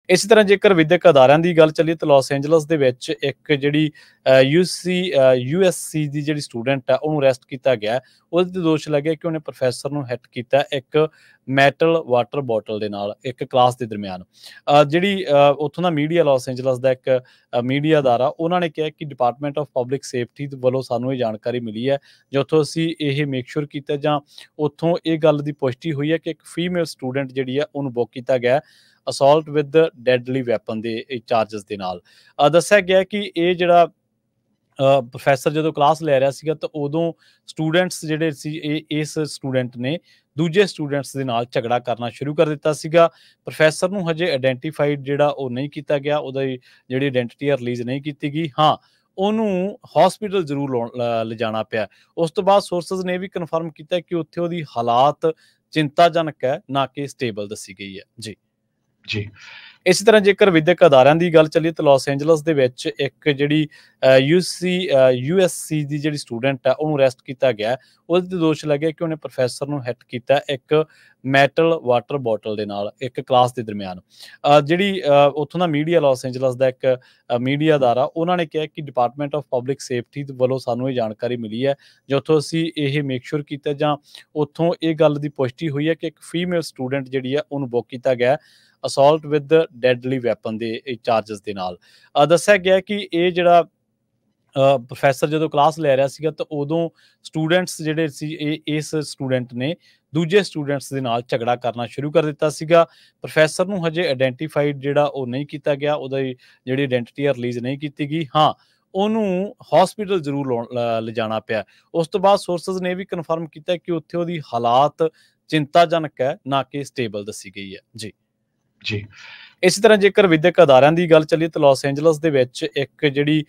इस तरह जेकर विद्यक अदारिਆਂ ਦੀ ਗੱਲ ਚੱਲੀਏ ਤਾਂ ਲਾਸ ਐਂਜਲਸ ਦੇ ਵਿੱਚ ਇੱਕ ਜਿਹੜੀ USC ਦੀ ਜਿਹੜੀ ਸਟੂਡੈਂਟ ਹੈ ਉਹਨੂੰ ਅਰੈਸਟ ਕੀਤਾ ਗਿਆ। ਉਹਦੇ ਤੇ ਦੋਸ਼ ਲੱਗਿਆ ਕਿ ਉਹਨੇ ਪ੍ਰੋਫੈਸਰ ਨੂੰ ਹਿੱਟ ਕੀਤਾ ਇੱਕ ਮੈਟਲ ਵਾਟਰ ਬੋਟਲ ਦੇ ਨਾਲ ਇੱਕ ਕਲਾਸ ਦੇ ਦਰਮਿਆਨ। ਜਿਹੜੀ ਉੱਥੋਂ ਦਾ ਮੀਡੀਆ ਲਾਸ ਐਂਜਲਸ ਦਾ ਇੱਕ ਮੀਡੀਆ ਅਦਾਰਾ ਉਹਨਾਂ ਨੇ ਕਿਹਾ ਕਿ ਡਿਪਾਰਟਮੈਂਟ ਆਫ ਪਬਲਿਕ ਸੇਫਟੀ ਵੱਲੋਂ ਸਾਨੂੰ ਇਹ ਜਾਣਕਾਰੀ ਮਿਲੀ ਹੈ ਜਿੱਥੋਂ ਅਸੀਂ ਇਹ ਮੇਕ ਸ਼ੋਰ ਕੀਤਾ ਜਾਂ ਉੱਥੋਂ ਇਹ ਗੱਲ ਦੀ ਪੁਸ਼ਟੀ ਹੋਈ ਹੈ ਕਿ ਇੱਕ ਫੀਮੇਲ ਸਟੂਡੈਂਟ ਜਿਹੜੀ ਹੈ ਉਹਨੂੰ ਬੁੱਕ ਕੀਤਾ ਗਿਆ ਅਸੌਲਟ ਵਿਦ ਡੈਡਲੀ ਵੈਪਨ ਦੇ ਚਾਰਜਸ ਦੇ ਨਾਲ। ਦੱਸਿਆ ਗਿਆ ਕਿ ਇਹ ਜਿਹੜਾ ਪ੍ਰੋਫੈਸਰ ਜਦੋਂ ਕਲਾਸ ਲੈ ਰਿਹਾ ਸੀਗਾ ਤਾਂ ਉਦੋਂ ਸਟੂਡੈਂਟਸ ਜਿਹੜੇ ਸੀ ਇਸ ਸਟੂਡੈਂਟ ਨੇ ਦੂਜੇ ਸਟੂਡੈਂਟਸ ਦੇ ਨਾਲ ਝਗੜਾ ਕਰਨਾ ਸ਼ੁਰੂ ਕਰ ਦਿੱਤਾ ਸੀਗਾ। ਪ੍ਰੋਫੈਸਰ ਨੂੰ ਹਜੇ ਆਇਡੈਂਟੀਫਾਈਡ ਜਿਹੜਾ ਉਹ ਨਹੀਂ ਕੀਤਾ ਗਿਆ, ਉਹਦੀ ਜਿਹੜੀ ਆਇਡੈਂਟੀਟੀ ਰਿਲੀਜ਼ ਨਹੀਂ ਕੀਤੀ ਗਈ। ਹਾਂ, ਉਹਨੂੰ ਹਸਪੀਟਲ ਜ਼ਰੂਰ ਲਿਜਾਣਾ ਪਿਆ। ਉਸ ਤੋਂ ਬਾਅਦ ਸੋਰਸਸ ਨੇ ਵੀ ਕਨਫਰਮ ਕੀਤਾ ਕਿ ਉੱਥੇ ਉਹਦੀ ਹਾਲਾਤ ਚਿੰਤਾਜਨਕ ਹੈ, ਨਾ ਕਿ ਸਟੇਬਲ ਦੱਸੀ ਗਈ ਹੈ। ਜੀ ਇਸੇ ਤਰ੍ਹਾਂ ਜੇਕਰ ਵਿਦਿਅਕ ਅਦਾਰਿਆਂ ਦੀ ਗੱਲ ਚੱਲੀਏ ਤਾਂ ਲਾਸ ਐਂਜਲਸ ਦੇ ਵਿੱਚ ਇੱਕ ਜਿਹੜੀ USC ਦੀ ਜਿਹੜੀ ਸਟੂਡੈਂਟ ਹੈ ਉਹਨੂੰ ਅਰੈਸਟ ਕੀਤਾ ਗਿਆ। ਉਹਦੇ ਤੇ ਦੋਸ਼ ਲੱਗਿਆ ਕਿ ਉਹਨੇ ਪ੍ਰੋਫੈਸਰ ਨੂੰ ਹਿੱਟ ਕੀਤਾ ਇੱਕ ਮੈਟਲ ਵਾਟਰ ਬੋਟਲ ਦੇ ਨਾਲ ਇੱਕ ਕਲਾਸ ਦੇ ਦਰਮਿਆਨ। ਜਿਹੜੀ ਉੱਥੋਂ ਦਾ ਮੀਡੀਆ ਲਾਸ ਐਂਜਲਸ ਦਾ ਇੱਕ ਮੀਡੀਆ ਅਦਾਰਾ ਉਹਨਾਂ ਨੇ ਕਿਹਾ ਕਿ ਡਿਪਾਰਟਮੈਂਟ ਆਫ ਪਬਲਿਕ ਸੇਫਟੀ ਵੱਲੋਂ ਸਾਨੂੰ ਇਹ ਜਾਣਕਾਰੀ ਮਿਲੀ ਹੈ ਜਿੱਥੋਂ ਅਸੀਂ ਇਹ ਮੇਕ ਸ਼ੋਰ ਕੀਤਾ ਜਾਂ ਉੱਥੋਂ ਇਹ ਗੱਲ ਦੀ ਪੁਸ਼ਟੀ ਹੋਈ ਹੈ ਕਿ ਇੱਕ ਫੀਮੇਲ ਸਟੂਡੈਂਟ ਜਿਹੜੀ ਹੈ ਉਹਨੂੰ ਬੁੱਕ ਕੀਤਾ ਗਿਆ ਅਸੌਲਟ ਵਿਦ ਡੈਡਲੀ ਵੈਪਨ ਦੇ ਚਾਰਜਸ ਦੇ ਨਾਲ। ਦੱਸਿਆ ਗਿਆ ਕਿ ਇਹ ਜਿਹੜਾ ਪ੍ਰੋਫੈਸਰ ਜਦੋਂ ਕਲਾਸ ਲੈ ਰਿਹਾ ਸੀਗਾ ਤਾਂ ਉਦੋਂ ਸਟੂਡੈਂਟਸ ਜਿਹੜੇ ਸੀ ਇਸ ਸਟੂਡੈਂਟ ਨੇ ਦੂਜੇ ਸਟੂਡੈਂਟਸ ਦੇ ਨਾਲ ਝਗੜਾ ਕਰਨਾ ਸ਼ੁਰੂ ਕਰ ਦਿੱਤਾ ਸੀਗਾ। ਪ੍ਰੋਫੈਸਰ ਨੂੰ ਹਜੇ ਆਇਡੈਂਟੀਫਾਈਡ ਜਿਹੜਾ ਉਹ ਨਹੀਂ ਕੀਤਾ ਗਿਆ, ਉਹਦੀ ਜਿਹੜੀ ਆਇਡੈਂਟੀਟੀ ਰਿਲੀਜ਼ ਨਹੀਂ ਕੀਤੀ ਗਈ। ਹਾਂ, ਉਹਨੂੰ ਹਸਪੀਟਲ ਜ਼ਰੂਰ ਲਿਜਾਣਾ ਪਿਆ। ਉਸ ਤੋਂ ਬਾਅਦ ਸੋਰਸਸ ਨੇ ਵੀ ਕਨਫਰਮ ਕੀਤਾ ਕਿ ਉੱਥੇ ਉਹਦੀ ਹਾਲਾਤ ਚਿੰਤਾਜਨਕ ਹੈ, ਨਾ ਕਿ ਸਟੇਬਲ ਦੱਸੀ ਗਈ ਹੈ। ਜੀ ਇਸੇ ਤਰ੍ਹਾਂ ਜੇਕਰ ਵਿਦਿਅਕ ਅਦਾਰਿਆਂ ਦੀ ਗੱਲ ਚੱਲੀਏ ਤਾਂ ਲਾਸ ਐਂਜਲਸ ਦੇ ਵਿੱਚ ਇੱਕ ਜਿਹੜੀ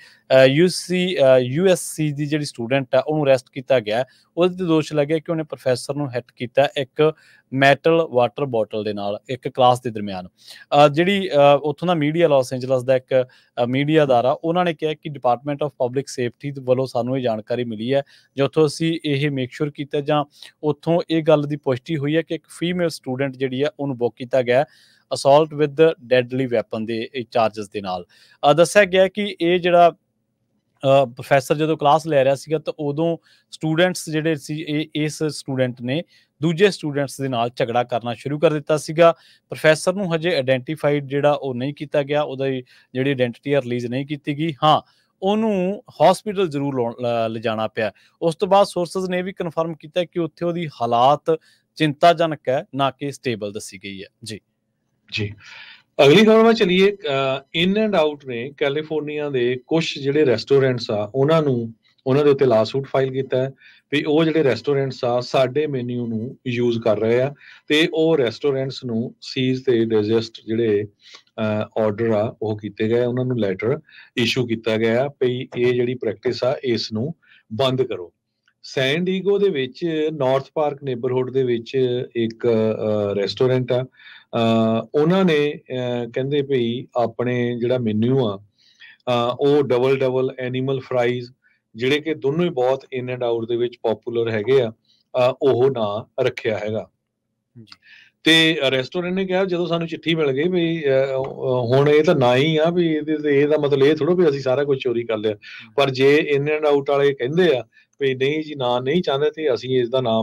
USC ਦੀ ਜਿਹੜੀ ਸਟੂਡੈਂਟ ਹੈ ਉਹਨੂੰ ਅਰੈਸਟ ਕੀਤਾ ਗਿਆ। ਉਹਦੇ ਤੇ ਦੋਸ਼ ਲੱਗਿਆ ਕਿ ਉਹਨੇ ਪ੍ਰੋਫੈਸਰ ਨੂੰ ਹਿੱਟ ਕੀਤਾ ਇੱਕ ਮੈਟਲ ਵਾਟਰ ਬੋਟਲ ਦੇ ਨਾਲ ਇੱਕ ਕਲਾਸ ਦੇ ਦਰਮਿਆਨ। ਜਿਹੜੀ ਉੱਥੋਂ ਦਾ ਮੀਡੀਆ ਲਾਸ ਐਂਜਲਸ ਦਾ ਇੱਕ ਮੀਡੀਆ ਅਦਾਰਾ ਉਹਨਾਂ ਨੇ ਕਿਹਾ ਕਿ ਡਿਪਾਰਟਮੈਂਟ ਆਫ ਪਬਲਿਕ ਸੇਫਟੀ ਵੱਲੋਂ ਸਾਨੂੰ ਇਹ ਜਾਣਕਾਰੀ ਮਿਲੀ ਹੈ ਜਿੱਥੋਂ ਅਸੀਂ ਇਹ ਮੇਕ ਸ਼ੋਰ ਕੀਤਾ ਜਾਂ ਉੱਥੋਂ ਇਹ ਗੱਲ ਦੀ ਪੁਸ਼ਟੀ ਹੋਈ ਹੈ ਕਿ ਇੱਕ ਫੀਮੇਲ ਸਟੂਡੈਂਟ ਜਿਹੜੀ ਹੈ ਉਹਨੂੰ ਬੁੱਕ ਕੀਤਾ ਗਿਆ ਅਸੌਲਟ ਵਿਦ ਡੈਡਲੀ ਵੈਪਨ ਦੇ ਚਾਰਜਸ ਦੇ ਨਾਲ। ਦੱਸਿਆ ਗਿਆ ਕਿ ਇਹ ਜਿਹੜਾ ਪ੍ਰੋਫੈਸਰ ਜਦੋਂ ਕਲਾਸ ਲੈ ਰਿਹਾ ਸੀਗਾ ਤਾਂ ਉਦੋਂ ਸਟੂਡੈਂਟਸ ਜਿਹੜੇ ਸੀ ਇਸ ਸਟੂਡੈਂਟ ਨੇ ਦੂਜੇ ਸਟੂਡੈਂਟਸ ਦੇ ਨਾਲ ਝਗੜਾ ਕਰਨਾ ਸ਼ੁਰੂ ਕਰ ਦਿੱਤਾ ਸੀਗਾ। ਪ੍ਰੋਫੈਸਰ ਨੂੰ ਹਜੇ ਆਇਡੈਂਟੀਫਾਈਡ ਜਿਹੜਾ ਉਹ ਨਹੀਂ ਕੀਤਾ ਗਿਆ, ਉਹਦੀ ਜਿਹੜੀ ਆਇਡੈਂਟੀਟੀ ਰਿਲੀਜ਼ ਨਹੀਂ ਕੀਤੀ ਗਈ। ਹਾਂ, ਉਹਨੂੰ ਹਸਪੀਟਲ ਜ਼ਰੂਰ ਲਿਜਾਣਾ ਪਿਆ। ਉਸ ਤੋਂ ਬਾਅਦ ਸੋਰਸਸ ਨੇ ਵੀ ਕਨਫਰਮ ਕੀਤਾ ਕਿ ਉੱਥੇ ਉਹਦੀ ਹਾਲਾਤ ਚਿੰਤਾਜਨਕ ਹੈ, ਨਾ ਕਿ ਸਟੇਬਲ ਦੱਸੀ ਗਈ ਹੈ। ਜੀ ਅਗਲੀ ਖਬਰ ਵੱਲ ਚਲੀਏ। ਇਨ ਐਂਡ ਆਊਟ ਨੇ ਕੈਲੀਫੋਰਨੀਆ ਦੇ ਕੁਝ ਜਿਹੜੇ ਰੈਸਟੋਰੈਂਟਸ ਆ ਉਹਨਾਂ ਦੇ ਉੱਤੇ ਲਾਸੂਟ ਫਾਈਲ ਕੀਤਾ ਹੈ ਵੀ ਉਹ ਜਿਹੜੇ ਰੈਸਟੋਰੈਂਟਸ ਆ ਸਾਡੇ ਮੈਨਿਊ ਨੂੰ ਯੂਜ਼ ਕਰ ਰਹੇ ਆ ਤੇ ਉਹ ਰੈਸਟੋਰੈਂਟਸ ਨੂੰ ਸੀਜ਼ ਤੇ ਡਿਜੈਸਟ ਜਿਹੜੇ ਆਰਡਰ ਆ ਉਹ ਕੀਤੇ ਗਏ, ਉਹਨਾਂ ਨੂੰ ਲੈਟਰ ਇਸ਼ੂ ਕੀਤਾ ਗਿਆ ਵੀ ਇਹ ਜਿਹੜੀ ਪ੍ਰੈਕਟਿਸ ਆ ਇਸ ਨੂੰ ਬੰਦ ਕਰੋ। ਸੈਨ ਡੀਗੋ ਦੇ ਵਿੱਚ ਨਾਰਥ ਪਾਰਕ ਨੇਬਰਹੁੱਡ ਦੇ ਵਿੱਚ ਇੱਕ ਰੈਸਟੋਰੈਂਟ ਆ, ਉਹਨਾਂ ਨੇ ਕਹਿੰਦੇ ਭਈ ਆਪਣੇ ਜਿਹੜਾ ਮੈਨਿਊ ਆ ਉਹ ਡਬਲ ਐਨੀਮਲ ਫਰਾਈਜ਼ ਜਿਹੜੇ ਕਿ ਦੋਨੋਂ ਹੀ ਬਹੁਤ ਇਨ ਐਂਡ ਆਊਟ ਦੇ ਵਿੱਚ ਪੋਪੂਲਰ ਹੈਗੇ ਆ, ਉਹ ਨਾਂ ਰੱਖਿਆ ਹੈਗਾ। ਤੇ ਰੈਸਟੋਰੈਂਟ ਨੇ ਕਿਹਾ ਜਦੋਂ ਸਾਨੂੰ ਚਿੱਠੀ ਮਿਲ ਗਈ ਵੀ ਹੁਣ ਇਹ ਤਾਂ ਨਾ ਹੀ ਆ ਵੀ ਇਹਦਾ ਮਤਲਬ ਇਹ ਥੋੜ੍ਹਾ ਵੀ ਅਸੀਂ ਸਾਰਾ ਕੁਝ ਚੋਰੀ ਕਰ ਲਿਆ, ਪਰ ਜੇ ਇਨ ਐਂਡ ਆਊਟ ਵਾਲੇ ਕਹਿੰਦੇ ਆ ਵੀ ਨਹੀਂ ਜੀ ਨਾਂ ਨਹੀਂ ਚਾਹੁੰਦੇ ਤੇ ਅਸੀਂ ਇਸ ਦਾ ਨਾਮ